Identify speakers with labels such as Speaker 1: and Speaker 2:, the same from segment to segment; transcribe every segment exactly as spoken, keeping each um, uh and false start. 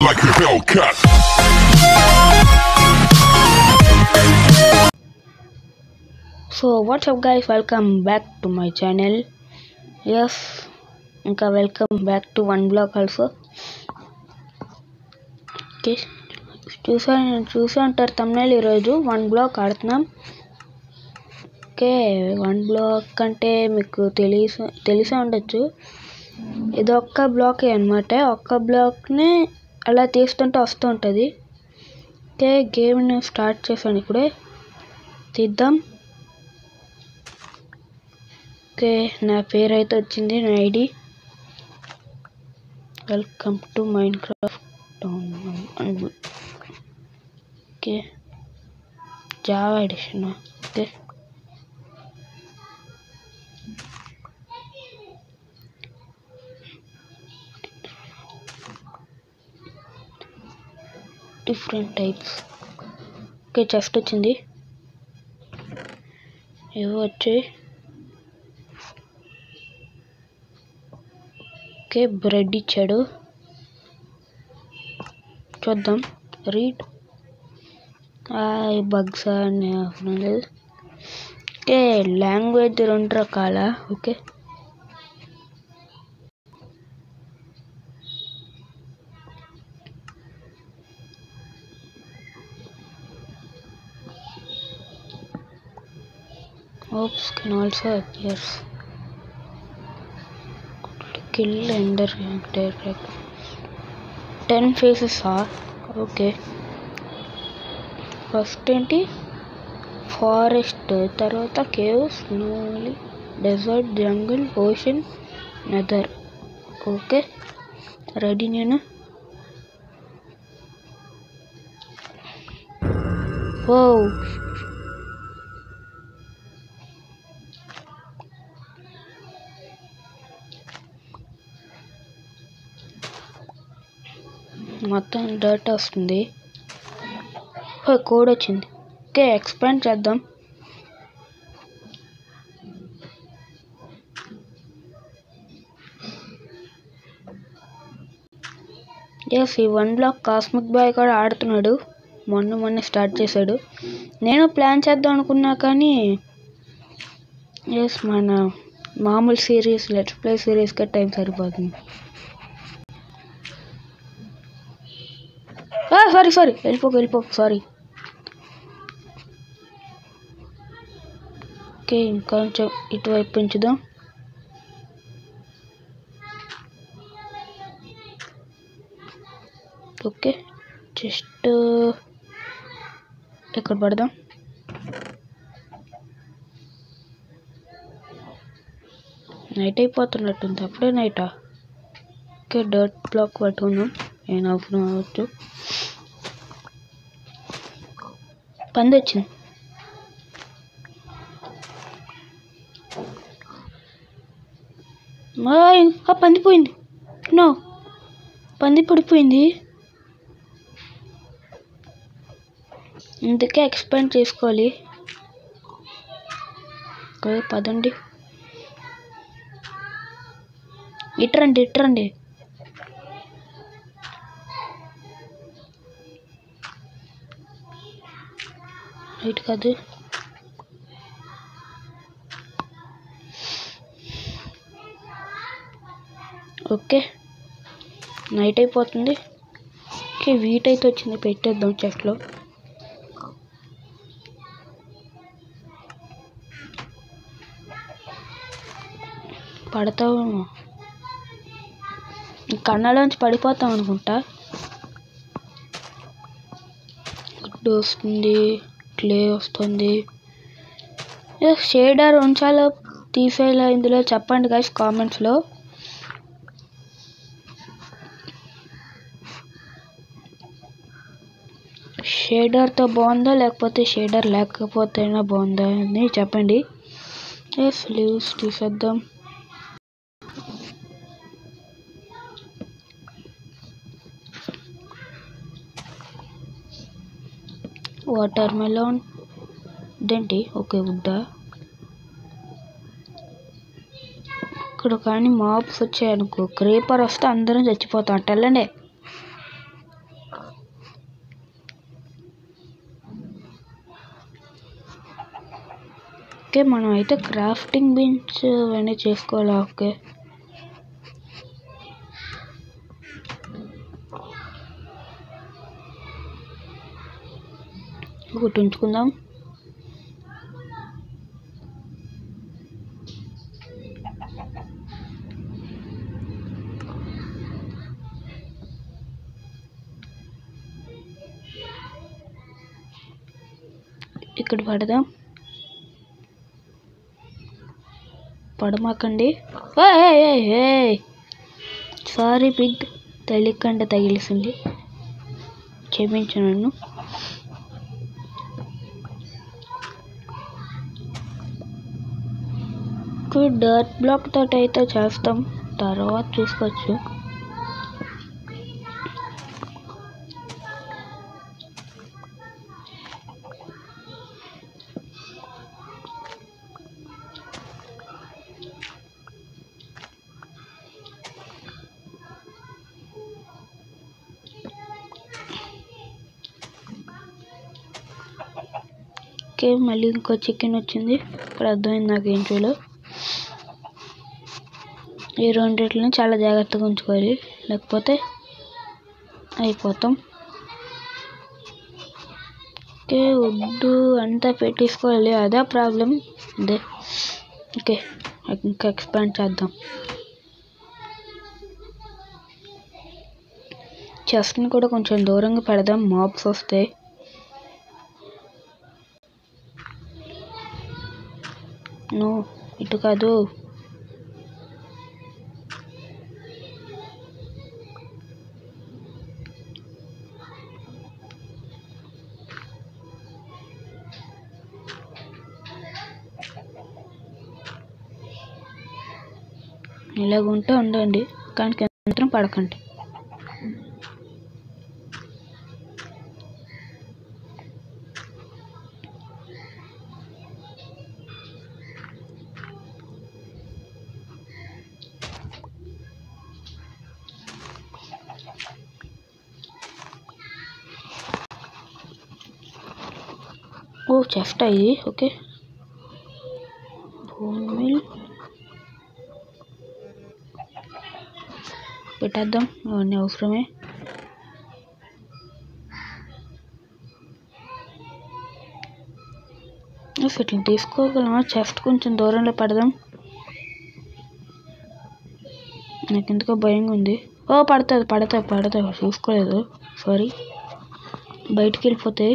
Speaker 1: like a Hellcat.
Speaker 2: So what's up guys, welcome back to my channel. Yes, ఇంకా welcome back to one block also. Okay, చూసా చూసా అంటారు thumbnail. ఈరోజు one block ఆడుతున్నాం. Okay, one block అంటే మీకు తెలిసి తెలిసే ఉండొచ్చు. ఇది ఒక్క బ్లాకే అన్నమాట. ఒక్క బ్లాక్ని అలా తీస్తుంటే వస్తూ ఉంటుంది. ఓకే, గేమ్ని స్టార్ట్ చేశాను, ఇప్పుడే తీద్దాం. ఓకే, నా పేరు అయితే వచ్చింది, నా ID. Welcome to Minecraft town. Okay, Java edition. Okay, different types. Okay, chest వచ్చింది. ఏవో వచ్చాయి. ఓకే, బ్రెడ్ ఇచ్చాడు, చూద్దాం. రీడ్ బగ్స్ అని. ఓకే, లాంగ్వేజ్ రెండు రకాల. Okay, Ops can also appear. Kill ender direct. ten faces are. Okay, first ఏంటి, forest, తర్వాత caves, snowy, desert, jungle, ocean, nether. Okay, ready నేను. ఓ మొత్తం డేటా వస్తుంది. కోడ్ వచ్చింది. ఓకే, ఎక్స్పాండ్ చేద్దాం. ఎస్, ఈ వన్ బ్లాక్ కాస్మిక్ బాయ్ కూడా ఆడుతున్నాడు. మొన్న మొన్న స్టార్ట్ చేశాడు. నేను ప్లాన్ చేద్దాం అనుకున్నా, కానీ ఎస్ మన మామూలు సిరీస్, లెట్స్ ప్లే సిరీస్కే టైం సరిపోతుంది. సారీ సారీ వెళ్ళిపోకు వెళ్ళిపోకు సారీ. ఓకే, ఇంకొంచెం ఇటువైపు పెంచుదాం. ఓకే, జస్ట్ ఇక్కడ పడదాం. నైట్ అయిపోతున్నట్టుంది, అప్పుడే నైటా? ఓకే, డర్ట్ బ్లాక్ పట్టుకుందాం. నేను అవసరం అవ్వచ్చు. పంది వచ్చింది. పంది పోయింది. నో, పంది పడిపోయింది. ఇందుకే ఎక్స్పాండ్ చేసుకోవాలి. పదండి, ఇట్రండి ఇట్రండి. రైట్ కాదు. ఓకే, నైట్ అయిపోతుంది. ఓకే, వీట్ అయితే వచ్చింది, పెట్టేద్దాం చెస్ట్లో. పడతావు, కన్నాలోంచి పడిపోతాం అనుకుంటా. గుడ్డు వస్తుంది, క్లే వస్తుంది. షేడర్ ఉంచాలో తీసేలా ఇందులో చెప్పండి గైస్ కామెంట్స్లో. షేడర్తో బాగుందా లేకపోతే షేడర్ లేకపోతేనా బాగుందా అని చెప్పండి. ఎస్, లీవ్స్ తీసేద్దాం. వాటర్ మెలోన్ ఇదేంటి? ఓకే, వుడ్డా. ఇక్కడ కానీ మాబ్స్ వచ్చాయనుకో, క్రీపర్ వస్తే అందరం చచ్చిపోతాం. అట్టెళ్ళండి. ఓకే, మనం అయితే క్రాఫ్టింగ్ బెంచ్ అవన్నీ చేసుకోవాలా? ఓకే, ఒకటి ఉంచుకుందాం. ఇక్కడ పడదాం. పడమాకండి. సారీ బిగ్, తెలియకుండా తగిలిసింది, క్షమించు నన్ను. డర్ట్ బ్లాక్ తోటి అయితే చేస్తాం, తర్వాత చూసుకోవచ్చు. ఓకే, మళ్ళీ ఇంకో చికెన్ వచ్చింది. ఇక్కడ అర్థమైంది నాకు ఏం చేయాలో. ఈ రెండిట్లని చాలా జాగ్రత్తగా ఉంచుకోవాలి, లేకపోతే అయిపోతాం. ఓకే, వుడ్డు అంతా పెట్టేసుకోవాలి, అదే ప్రాబ్లం. అదే ఓకే, ఇంకా ఎక్స్పాండ్ చేద్దాం. చెస్ట్ని కూడా కొంచెం దూరంగా పెడదాం, మాబ్స్ వస్తాయి. నో, ఇటు కాదు. ఇలాగుంటే ఉండండి, కానీ మాత్రం పడకండి. ఓ, చెస్ట్ అయ్యి. ఓకే, బోన్ పెట్టేద్దాం, అవన్నీ అవసరమే. ఇట్లా తీసుకోగలమా? చెస్ట్ కొంచెం దూరంలో పడదాం, నాకు ఎందుకో భయంగా ఉంది. ఓ, పడుతుంది పడుతుంది పడుతుంది చూసుకోలేదు, సారీ. బయటికి వెళ్ళిపోతాయి.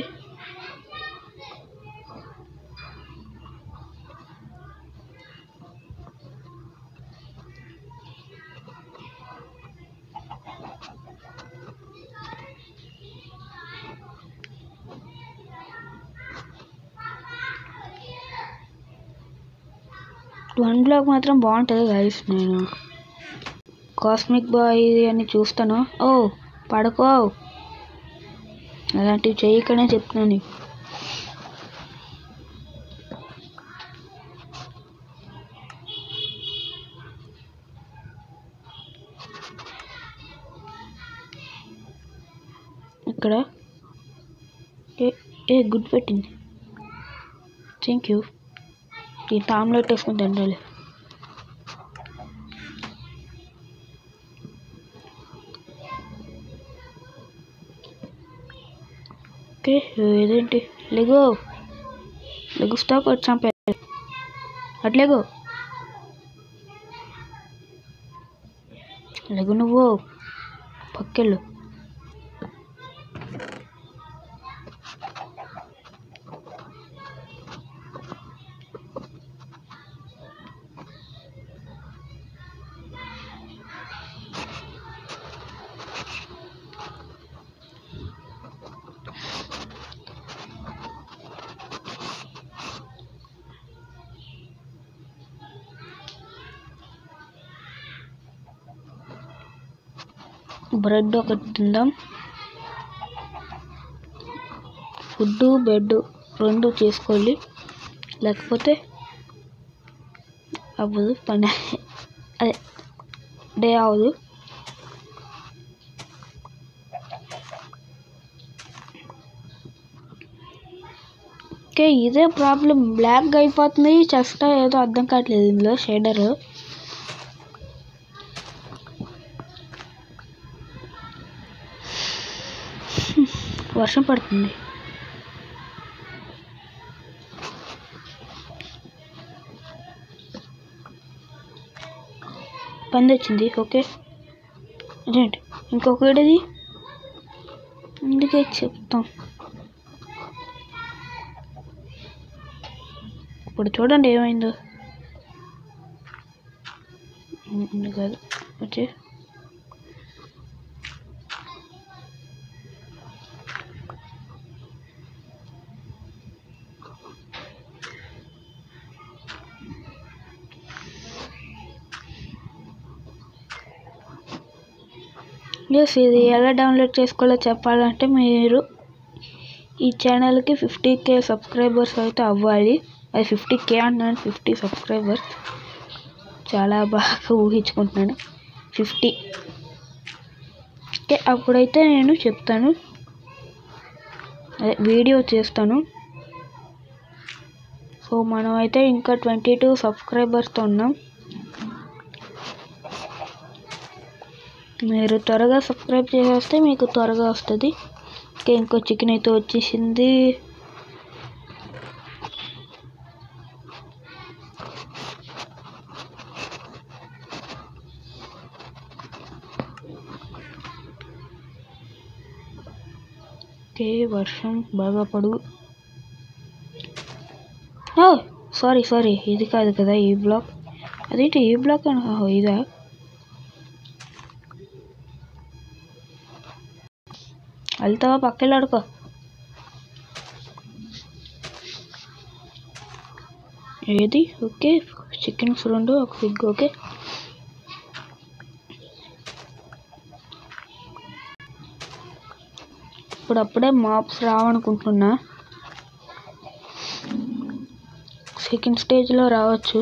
Speaker 2: వన్ బ్లాక్ మాత్రం బాగుంటుంది గైస్. నేను కాస్మిక్ బాయ్ అని చూస్తాను. ఓ, పడుకో, అలాంటివి చేయకనే చెప్తున్నాను. ఇక్కడ ఏ గుడ్ పెట్టింది, థ్యాంక్ యూ. దీంతో ఆమ్లెట్ వేసుకుని తినాలి. ఓకే, ఇదేంటి? లెగో లెగు స్టాప్ వచ్చాంపే, అట్లేగో లెగు, నువ్వు పక్కెళ్ళు. బ్రెడ్ ఒకటి తిందాం. ఫుడ్ బెడ్ రెండు చేసుకోవాలి, లేకపోతే అవ్వదు పని, అదే డే అవ్వదు. ఓకే ఇదే ప్రాబ్లం, బ్లాక్గా అయిపోతుంది చెస్ట్ ఏదో అర్థం కావట్లేదు ఇందులో షేడర్. వర్షం పడుతుంది. పని వచ్చింది. ఓకే అదేంటి ఇంకొకటిది, అందుకే చెప్తాం. ఇప్పుడు చూడండి ఏమైందో. కాదు వచ్చే ఎస్ ఇది ఎలా డౌన్లోడ్ చేసుకోవాలో చెప్పాలంటే మీరు ఈ ఛానల్కి ఫిఫ్టీ కే సబ్స్క్రైబర్స్ అయితే అవ్వాలి. అది ఫిఫ్టీ కే అంటున్నాను, ఫిఫ్టీ సబ్స్క్రైబర్స్. చాలా బాగా ఊహించుకుంటున్నాను. ఫిఫ్టీ కే అప్పుడైతే నేను చెప్తాను, అదే వీడియో చేస్తాను. సో మనం అయితే ఇంకా ట్వంటీ టూ సబ్స్క్రైబర్స్తో ఉన్నాం. మీరు త్వరగా సబ్స్క్రైబ్ చేసేస్తే మీకు త్వరగా వస్తుంది. ఓకే ఇంకో చికెన్ అయితే వచ్చేసింది. ఓకే వర్షం బాగా పడు. సారీ సారీ ఇది కాదు కదా ఈ బ్లాక్. అదేంటి ఈ బ్లాక్ ఇదా? వెళ్తావా పక్కెళ్ళాడుకో. ఏది ఓకే చికెన్స్ రెండు ఒక పిగ్. ఓకే ఇప్పుడప్పుడే మాప్స్ రావనుకుంటున్నా, సెకండ్ స్టేజ్లో రావచ్చు.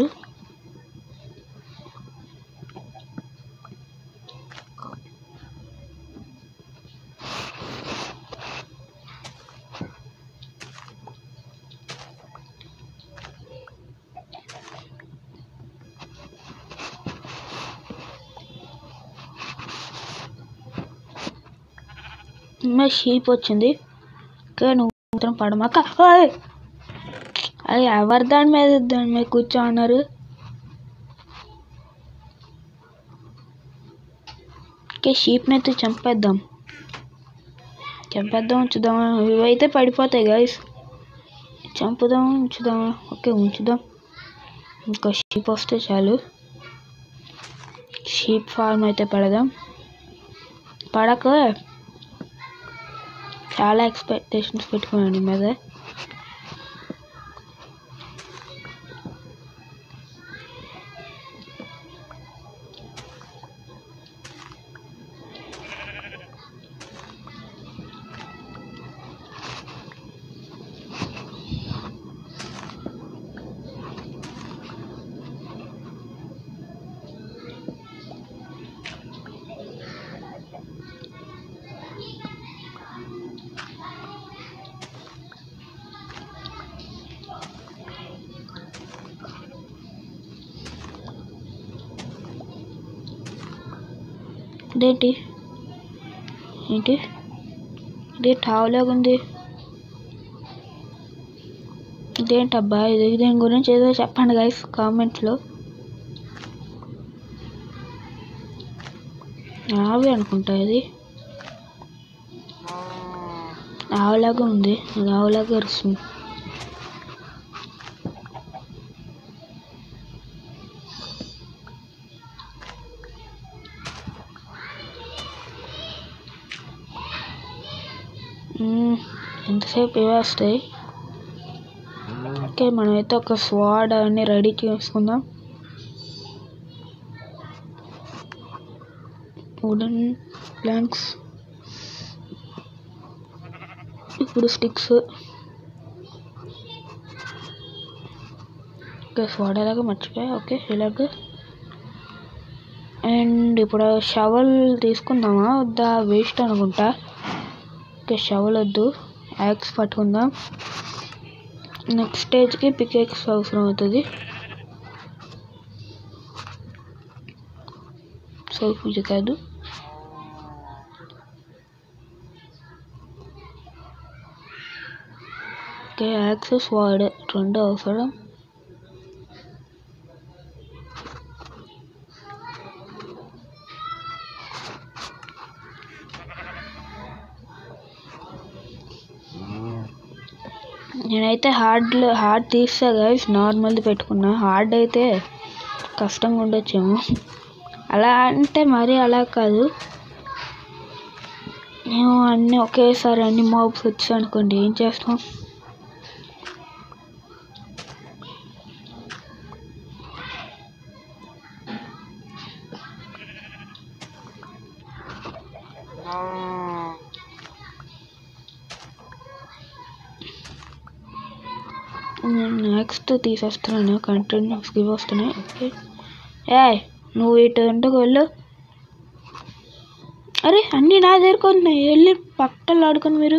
Speaker 2: షీప్ వచ్చింది. ఓకే నువ్వు మాత్రం పడమాక. అది ఎవరి దాని మీద దాని మీద కూర్చో అన్నారు. ఓకే షీప్ని అయితే చంపేద్దాం చంపేద్దాం ఉంచుదామా? ఇవైతే పడిపోతాయి గైస్. చంపుదాం ఉంచుదామా? ఓకే ఉంచుదాం. ఇంకో షీప్ వస్తే చాలు. షీప్ ఫార్మ్ అయితే పెడదాం. పడక చాలా ఎక్స్పెక్టేషన్స్ పెట్టుకున్నాను మీద. ఇదేంటి ఏంటి ఇదే టావులాగా ఉంది. ఇదేంటబ్బా ఇది? దీని గురించి ఏదో చెప్పండి గైస్ కామెంట్స్లో. ఆవి అనుకుంటా, ఇది ఆవులాగా ఉంది. అది ఆవులాగా అరుస్తుంది. ఎంతసేపు ఇవే వస్తాయి. ఓకే మనమైతే ఒక స్వాడ్ అన్ని రెడీ చేసుకుందాం. వుడెన్ ప్లాంక్స్, ఇప్పుడు స్టిక్స్. ఓకే స్వాడ్ అలాగా మర్చిపోయా. ఓకే ఇలాగ. అండ్ ఇప్పుడు షవల్ తీసుకుందామా వద్దా? వేస్ట్ అనుకుంటా. ఓకే షవల్ వద్దు, యాక్స్ పట్టుకుందాం. నెక్స్ట్ స్టేజ్కి పికెక్స్ అవసరం అవుతుంది. సో ఇది కాదు, ఓకే యాక్సెస్ వాడే రెండు అవసరం. నేనైతే హార్డ్ హార్డ్ తీస్తా గైస్, నార్మల్ది పెట్టుకున్నా. హార్డ్ అయితే కష్టంగా ఉండొచ్చేమో. అలా అంటే మరీ అలా కాదు, మేము అన్నీ ఒకేసారి అన్ని మాబ్స్ వచ్చాయి అనుకోండి, ఏం చేస్తాం? నెక్స్ట్ తీసేస్తున్నాను, కంటిన్యూస్గా వస్తున్నాయి. ఓకే ఏ నువ్వు ఇటు ఇంటికి వెళ్ళు. అరే అన్నీ నా దగ్గరకు వస్తున్నాయి, వెళ్ళి పక్కన ఆడుకొని మీరు.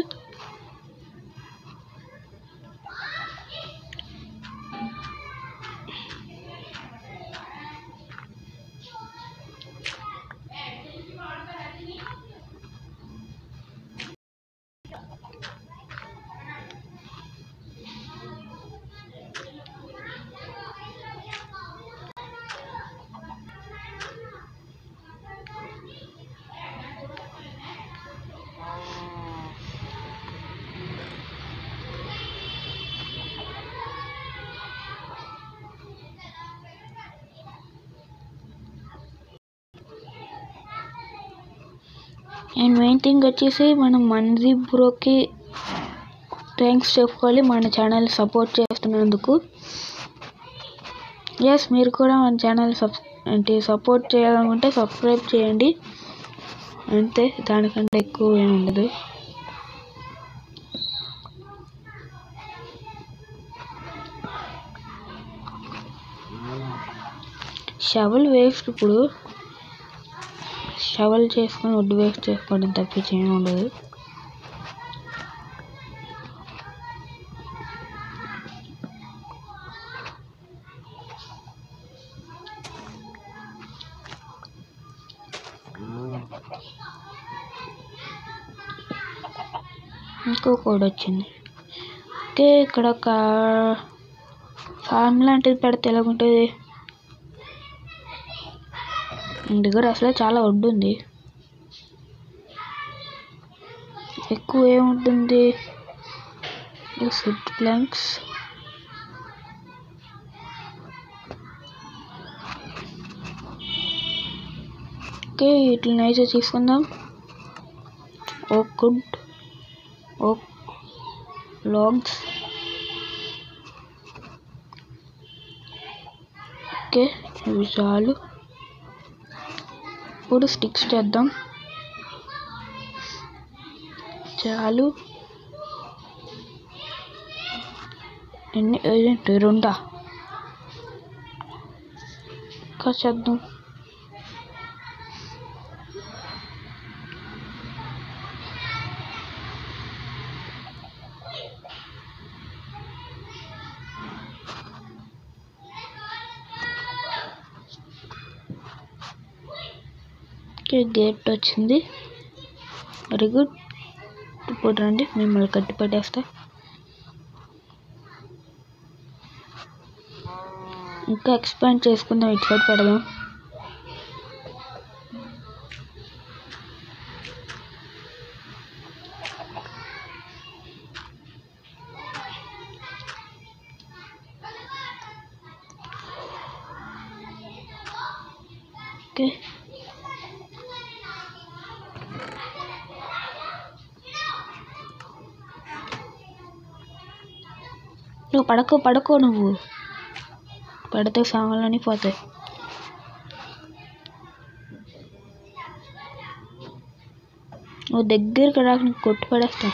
Speaker 2: అండ్ మెయిన్ థింగ్ వచ్చేసి మనం మంజీ బ్రోకి థ్యాంక్స్ చెప్పుకోవాలి, మన ఛానల్ సపోర్ట్ చేస్తున్నందుకు. ఎస్ మీరు కూడా మన ఛానల్ సబ్ అంటే సపోర్ట్ చేయాలనుకుంటే సబ్స్క్రైబ్ చేయండి అంతే, దానికంటే ఎక్కువ ఏమి ఉండదు. షవల్ వేస్ట్, ఇప్పుడు షవల్ చేసుకొని వుడ్ వేస్ట్ చేసుకోవడం తప్పించి ఏమి ఉండదు. ఇంకో కోడ్ వచ్చింది. ఓకే ఇక్కడ ఒక ఫార్మ్ లాంటిది పెడితే ఎలాగుంటుంది? దగ్గర అసలే చాలా వడ్డు ఉంది, ఎక్కువ ఏముంటుంది? Would planks. ఓకే వీటిని అయితే తీసుకుందాం. ఓక్ వుడ్, ఓక్ లాగ్స్. ఓకే ఇవి చాలు. ఇప్పుడు స్టిక్స్ చేద్దాం, చాలు. ఎన్ని ఏంటి రెండా? ఇంకా చేద్దాం. ఓకే గేట్ వచ్చింది, వెరీ గుడ్. ఇప్పుడు రండి మిమ్మల్ని కట్టి పట్టేస్తా. ఇంకా ఎక్స్పాండ్ చేసుకుందాం, ఇటు సైడ్ పెడదాం. ఓకే నువ్వు పడకో పడకో నువ్వు పడితే సామాన్లన్నీ పోతాయి. నువ్వు దగ్గరికి రాక నీకు కొట్టి పడేస్తా.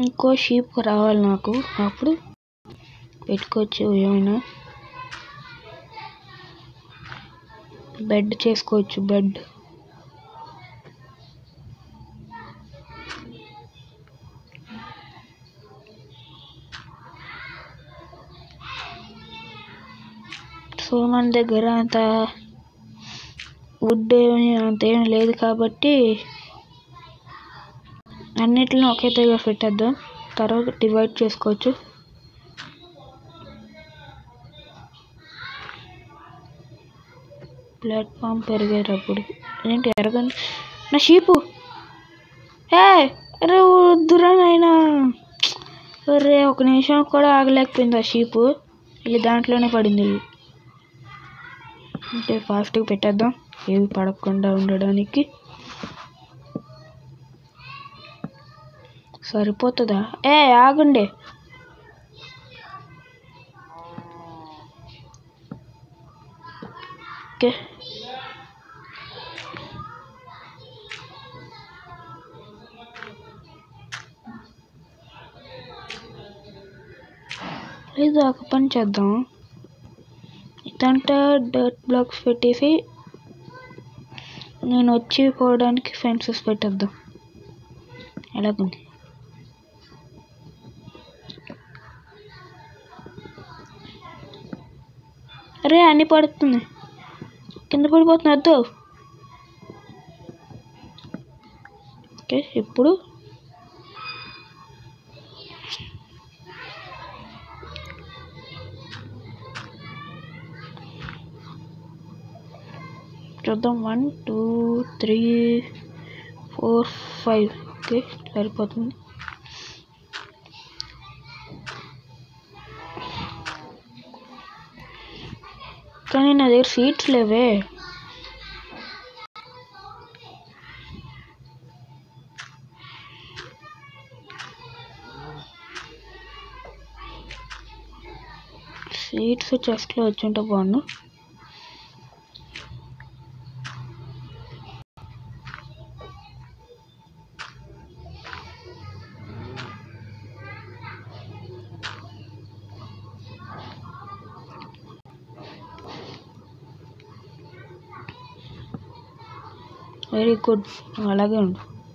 Speaker 2: ఇంకో షీప్ రావాలి నాకు, అప్పుడు పెట్టుకోవచ్చు. ఏమైనా బెడ్ చేసుకోవచ్చు. బెడ్ సో మన దగ్గర అంత వుడ్ ఏమి అంతేం లేదు కాబట్టి అన్నిటిని ఒకే దగ్గర పెట్టేద్దాం. తర్వాత డివైడ్ చేసుకోవచ్చు. ప్లాట్ఫామ్ పెరిగేటప్పుడు ఏంటి ఎరగండి నా షీపు. ఏ అరే వద్దురా నాయనా. అరే ఒక నిమిషం కూడా ఆగలేకపోయింది ఆ షీపు. వెళ్ళి దాంట్లోనే పడింది. అంటే ఫాస్ట్గా పెట్టేద్దాం ఏవి పడకుండా ఉండడానికి. సరిపోతుందా? ఏ ఆగండి. ఓకే లేదు ఒక పని చేద్దాం. ఇదంతా డర్ట్ బ్లాక్స్ పెట్టేసి నేను వచ్చి పోవడానికి ఫెన్సెస్ పెట్టేద్దాం. ఎలాగుంది? అరే అన్నీ పడుతుంది, కింద పడిపోతుంది. వద్దు. ఓకే ఇప్పుడు చూద్దాం. One two three four five okay సరిపోతుంది. కానీ నా దగ్గర సీట్స్ లేవే. సీట్స్ చెస్ట్లో వచ్చి ఉంటే బాగుండు. Very good. అలాగే ఉండు,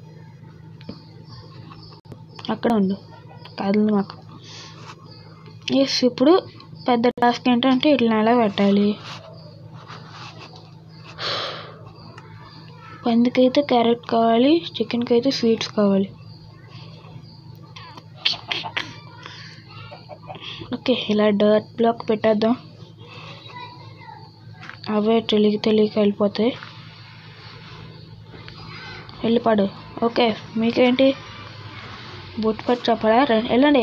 Speaker 2: అక్కడ ఉండు, కదలు మాకు. ఎస్ ఇప్పుడు పెద్ద టాస్క్ ఏంటంటే ఇట్లా ఎలా పెట్టాలి. పందికైతే క్యారెట్ కావాలి, చికెన్కి అయితే స్వీట్స్ కావాలి. ఓకే ఇలా డర్ట్ బ్లాక్ పెట్టేద్దాం. అవే తెలియక తెలియక వెళ్ళిపోతాయి. వెళ్ళిపడు. ఓకే మీకేంటి బొట్టు పట్టు చెప్పరా? వెళ్ళండి.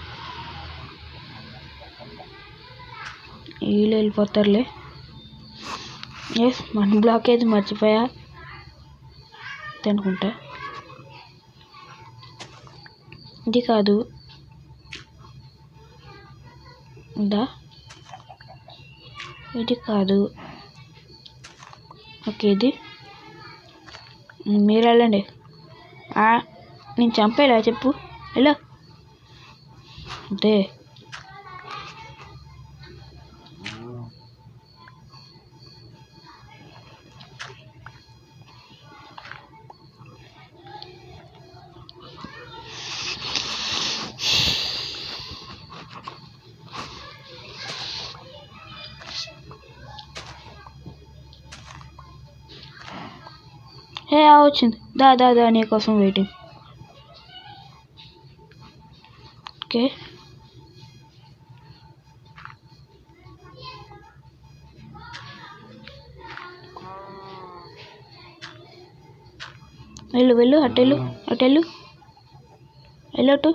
Speaker 2: వీళ్ళు వెళ్ళిపోతారులే. ఎస్ మన బ్లాక్ అయితే మర్చిపోయా అనుకుంటా. ఇది కాదు, ఉందా? ఇది కాదు. ఓకే ఇది. మీరు వెళ్ళండి. నేను చంపేలా చెప్పు. ఎలా అంటే ఏ వచ్చింది. దా దా దా నీకోసం వెయిటింగ్. ఓకే వెళ్ళు వెళ్ళు అటెళ్ళు అటెళ్ళు వెళ్ళటు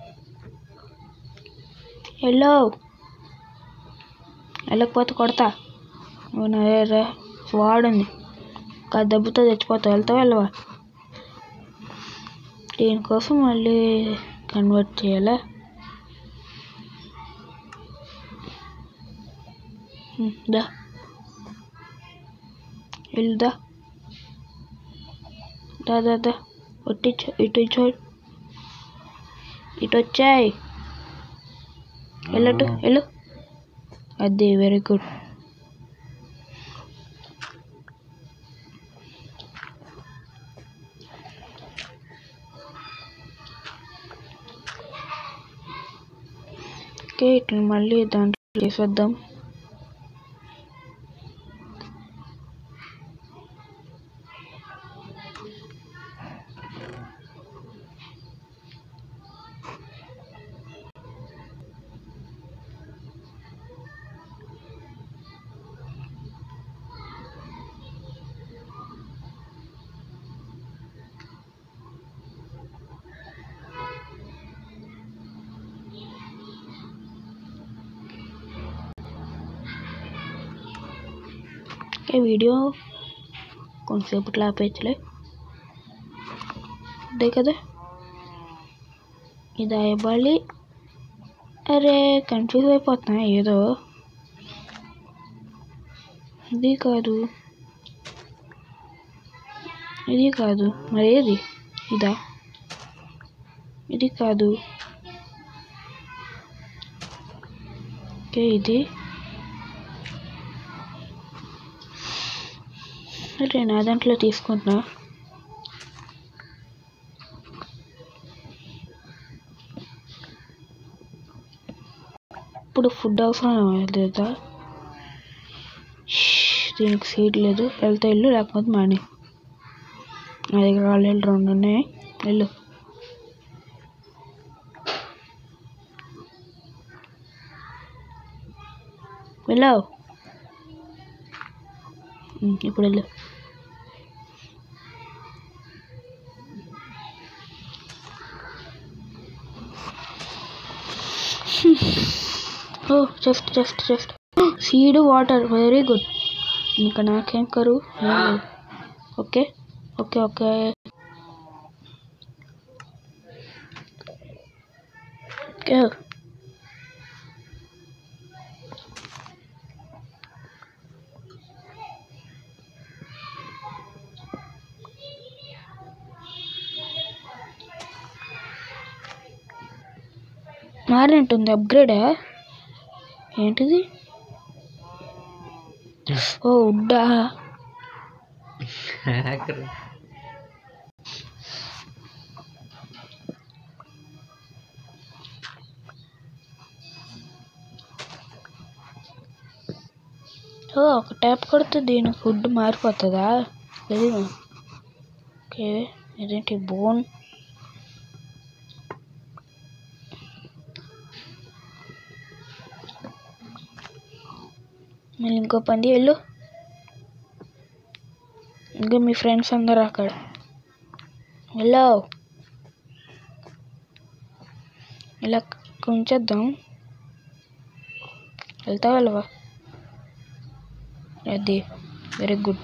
Speaker 2: వెళ్ళు. వెళ్ళకపోతే కొడతా. వాడుంది కాదు, దెబ్బతో చచ్చిపోతావు. వెళ్తావా వెళ్ళవా? దీనికోసం మళ్ళీ కన్వర్ట్ చేయాలా? దా వెళ్దా దా దా దా ఒట్టించు ఇటు చూడు. ఇటు వచ్చాయి. వెళ్ళటు వెళ్ళు. అది వెరీ గుడ్. ఓకే, ఇట్లా మళ్ళీ దాంట్లో వేసేద్దాం. ఓకే, వీడియో కొంతసేపు ఆపేయచ్చులే. అదే కదా ఇది అయ్యాలి. అరే కన్ఫ్యూజ్ అయిపోతున్నా. ఏదో ఇది కాదు, ఇది కాదు, మరేది? ఇదా? ఇది కాదు. ఓకే, ఇది అరే నా దాంట్లో తీసుకుంటున్నా. ఇప్పుడు ఫుడ్ అవసరం లేదా? దీనికి సీడ్ లేదు. వెళ్తే వెళ్ళు, లేకపోతే మాని. నా దగ్గర ఆల్రెడీ రెండు ఉన్నాయి. వెళ్ళు. వెళ్ళావు. ఇప్పుడు వెళ్ళు. Oh just just just seed water very good. ఇంకా నాకేం కరువు. ఓకే ఓకే ఓకే ఓకే మారినట్టుంది. అప్గ్రేడా ఏంటిది? ఓ ఉడ్డా. ఓ ఒక ట్యాప్ కొడితే దీని ఫుడ్ మారిపోతుందా? లేదు. ఓకే, ఇదేంటి బోన్? మళ్ళీ ఇంకో పంది. వెళ్ళు. ఇంకా మీ ఫ్రెండ్స్ అందరు అక్కడ. వెళ్ళావు. ఇలా ఉంచేద్దాం. వెళ్తావా వెళ్ళవా? అది వెరీ గుడ్.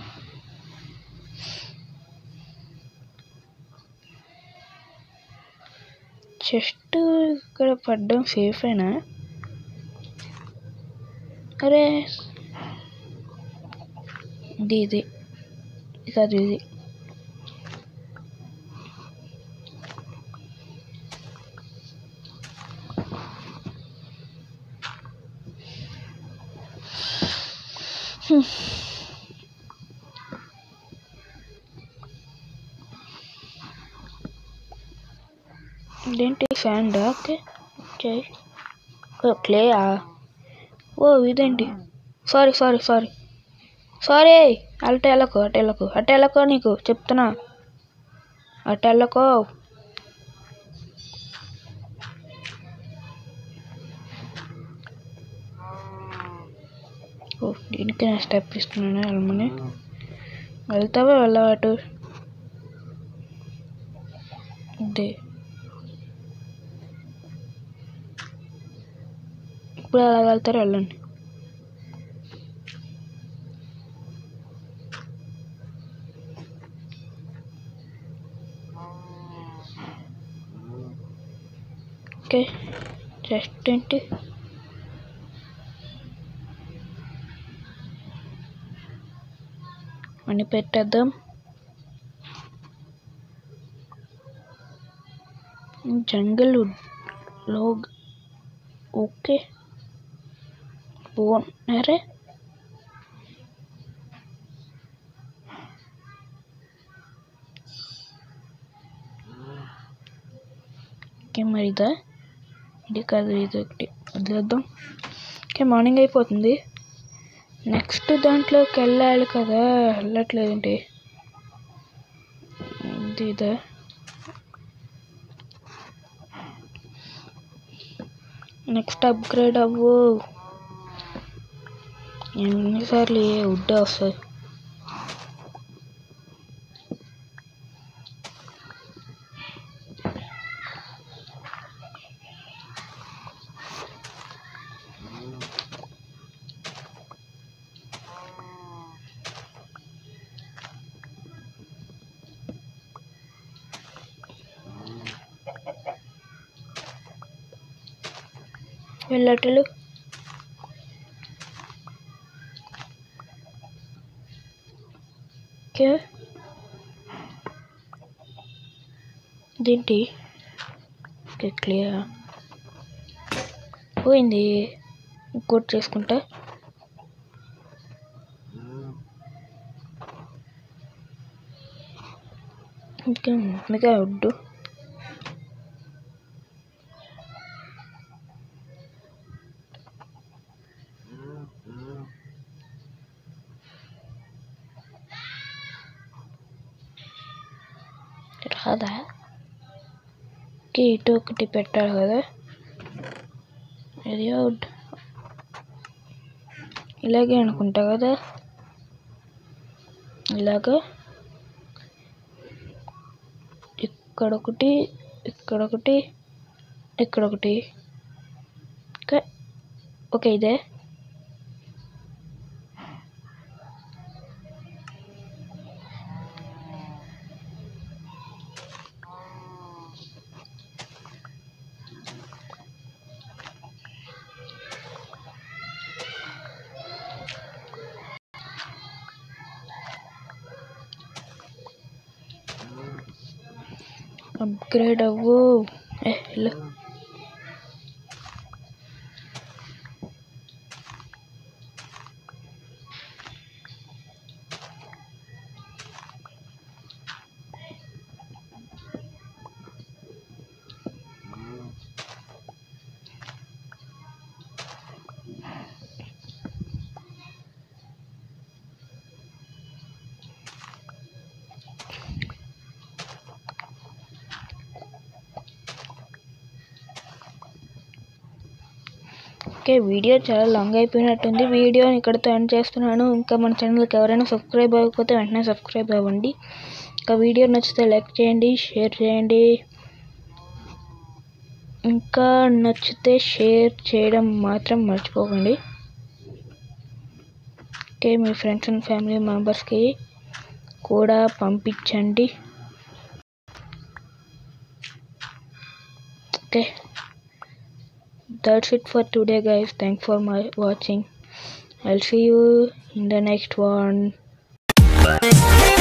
Speaker 2: చెస్ట్ ఇక్కడ పడ్డం సేఫేనా? అరే ఇది ఇది కాదు, ఇది ఇదేంటి శాండా? Okay okay క్లేయా? ఓ ఇదేంటి? సారీ సారీ సారీ సారీ అటు వెళ్ళకు, అటు వెళ్ళకు, అటు వెళ్ళకో. నీకు చెప్తున్నా అటు వెళ్ళకో. ఓ దీనికి నేను స్టెప్ ఇస్తున్నాను. వెళ్ళమని. వెళ్తావా వెళ్ళవా? అటు ఇదే ఇప్పుడు అలా వెళ్తారు. వెళ్ళండి. ఓకే జస్ట్ ఏంటి అని పెట్టేద్దాం. Jungle wood log okay phone अरे ఓకే మరి ఇదా ఇది కాదు ఇది ఒకటి వదిలేద్దాం. ఓకే మార్నింగ్ అయిపోతుంది. నెక్స్ట్ దాంట్లోకి వెళ్ళాలి కదా, వెళ్ళట్లేదండి. ఇది ఇదా నెక్స్ట్ అప్గ్రేడ్ అవ్వు. ఎన్నిసార్లు ఏ వుడ్డే వస్తుంది. వెళ్ళటలు ఓకే దీంటి ఓకే క్లియర్ పోయింది. ఇంకోటి చేసుకుంటా. ఇంకా మిగతా వడ్డు రాదా. ఇటు ఒకటి పెట్టాలి కదా. ఇది ఇలాగే అనుకుంటా కదా. ఇలాగా ఇక్కడొకటి ఇక్కడొకటి ఇక్కడొకటి ఓకే ఓకే ఇదే అప్గ్రేడ్ అవ్వు. ఏ హలో ఓకే వీడియో చాలా లాంగ్ అయిపోయినట్టుంది. వీడియోని ఇక్కడితో ఎండ్ చేస్తున్నాను. ఇంకా మన ఛానల్కి ఎవరైనా సబ్స్క్రైబ్ అవ్వకపోతే వెంటనే సబ్స్క్రైబ్ అవ్వండి. ఇంకా వీడియో నచ్చితే లైక్ చేయండి, షేర్ చేయండి. ఇంకా నచ్చితే షేర్ చేయడం మాత్రం మర్చిపోకండి. ఓకే మీ ఫ్రెండ్స్ అండ్ ఫ్యామిలీ మెంబర్స్కి కూడా పంపించండి. Okay that's it for today guys. Thanks for my watching. I'll see you in the next one.